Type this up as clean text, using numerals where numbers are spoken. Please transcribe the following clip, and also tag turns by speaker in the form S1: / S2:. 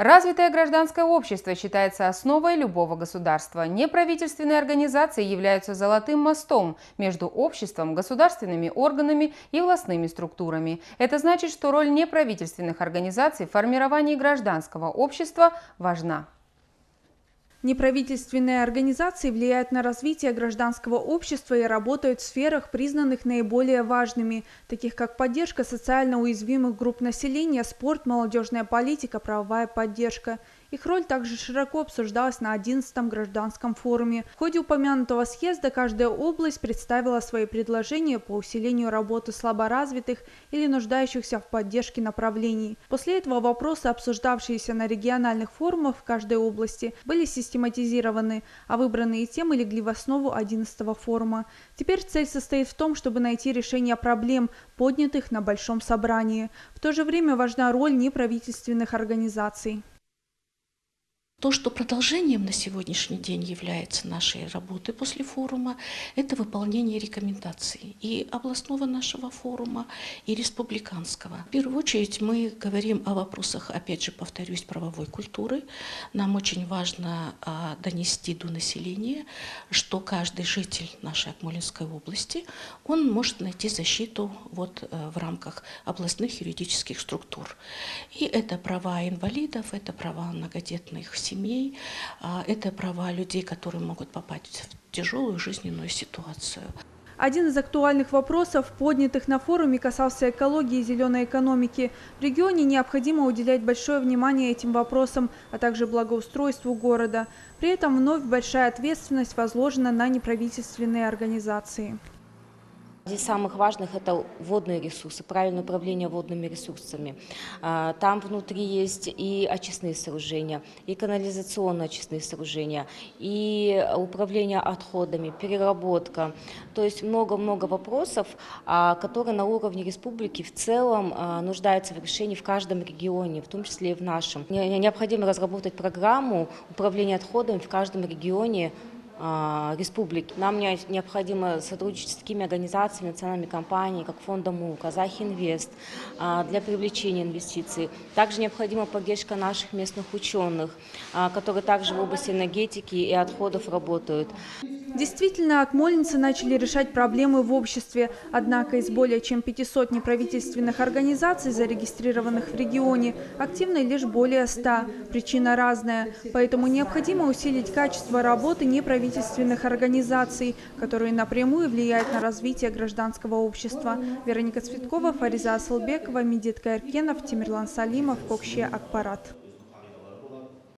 S1: Развитое гражданское общество считается основой любого государства. Неправительственные организации являются золотым мостом между обществом, государственными органами и властными структурами. Это значит, что роль неправительственных организаций в формировании гражданского общества важна.
S2: Неправительственные организации влияют на развитие гражданского общества и работают в сферах, признанных наиболее важными, таких как поддержка социально уязвимых групп населения, спорт, молодежная политика, правовая поддержка. Их роль также широко обсуждалась на 11-м гражданском форуме. В ходе упомянутого съезда каждая область представила свои предложения по усилению работы слаборазвитых или нуждающихся в поддержке направлений. После этого вопросы, обсуждавшиеся на региональных форумах в каждой области, были систематизированы, а выбранные темы легли в основу 11-го форума. Теперь цель состоит в том, чтобы найти решение проблем, поднятых на Большом собрании. В то же время важна роль неправительственных организаций.
S3: То, что продолжением на сегодняшний день является нашей работы после форума, это выполнение рекомендаций и областного нашего форума, и республиканского. В первую очередь мы говорим о вопросах, опять же, повторюсь, правовой культуры. Нам очень важно донести до населения, что каждый житель нашей Акмолинской области, он может найти защиту в рамках областных юридических структур. И это права инвалидов, это права многодетных семей, это права людей, которые могут попасть в тяжелую жизненную ситуацию.
S2: Один из актуальных вопросов, поднятых на форуме, касался экологии и зеленой экономики. В регионе необходимо уделять большое внимание этим вопросам, а также благоустройству города. При этом вновь большая ответственность возложена на неправительственные организации.
S4: Из самых важных – это водные ресурсы, правильное управление водными ресурсами. Там внутри есть и очистные сооружения, и канализационно-очистные сооружения, и управление отходами, переработка. То есть много-много вопросов, которые на уровне республики в целом нуждаются в решении в каждом регионе, в том числе и в нашем. Необходимо разработать программу управления отходами в каждом регионе республики. Нам необходимо сотрудничать с такими организациями, национальными компаниями, как Фонд МУ, Казахинвест, для привлечения инвестиций. Также необходима поддержка наших местных ученых, которые также в области энергетики и отходов работают.
S2: Действительно, акмолинцы начали решать проблемы в обществе. Однако из более чем 500 неправительственных организаций, зарегистрированных в регионе, активны лишь более 100. Причина разная. Поэтому необходимо усилить качество работы неправительственных организаций, которые напрямую влияют на развитие гражданского общества. Вероника Цветкова, Фариза Асылбекова, Медет Каиркенов, Тимирлан Салимов, Кокше Акпарат.